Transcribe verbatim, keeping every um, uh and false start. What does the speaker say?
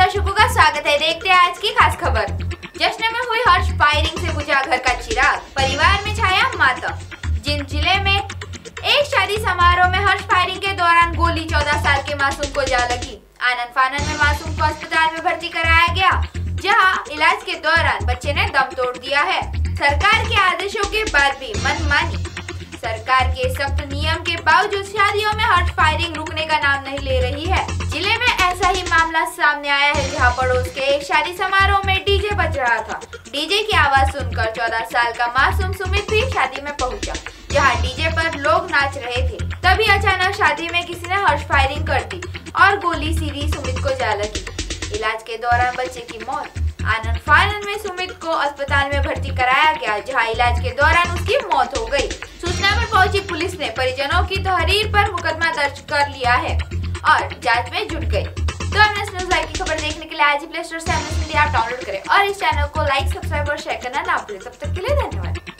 दर्शकों का स्वागत है। देखते हैं आज की खास खबर। जश्न में हुई हर्ष फायरिंग से बुझा घर का चिराग, परिवार में छाया मातम। जिन जिले में एक शादी समारोह में हर्ष फायरिंग के दौरान गोली चौदह साल के मासूम को जा लगी। आनन फानन में मासूम को अस्पताल में भर्ती कराया गया, जहां इलाज के दौरान बच्चे ने दम तोड़ दिया है। सरकार के आदेशों के बाद भी मनमानी। सरकार के सख्त नियम के बावजूद शादियों में हर्ष फायरिंग रुकने का नाम नहीं ले रही है। जिले में ऐसा ही मामला सामने आया है, जहां पड़ोस के एक शादी समारोह में डीजे बज रहा था। डीजे की आवाज सुनकर चौदह साल का मासूम सुमित भी शादी में पहुंचा, जहां डीजे पर लोग नाच रहे थे। तभी अचानक शादी में किसी ने हर्ष फायरिंग कर दी और गोली सीधी सुमित को जा लगी। इलाज के दौरान बच्चे की मौत। आनन फानन में सुमित को अस्पताल में भर्ती कराया गया, जहां इलाज के दौरान उसकी मौत हो गई। सूचना पर पहुंची पुलिस ने परिजनों की तहरीर पर मुकदमा दर्ज कर लिया है और जांच में जुट गई। तो एमएनएस न्यूज़ लाइव की खबर देखने के लिए आज ही प्ले स्टोर से एमएनएस मीडिया ऐप डाउनलोड करें और इस चैनल को लाइक, सब्सक्राइब और शेयर करना ना भूलें। तब तक के लिए धन्यवाद।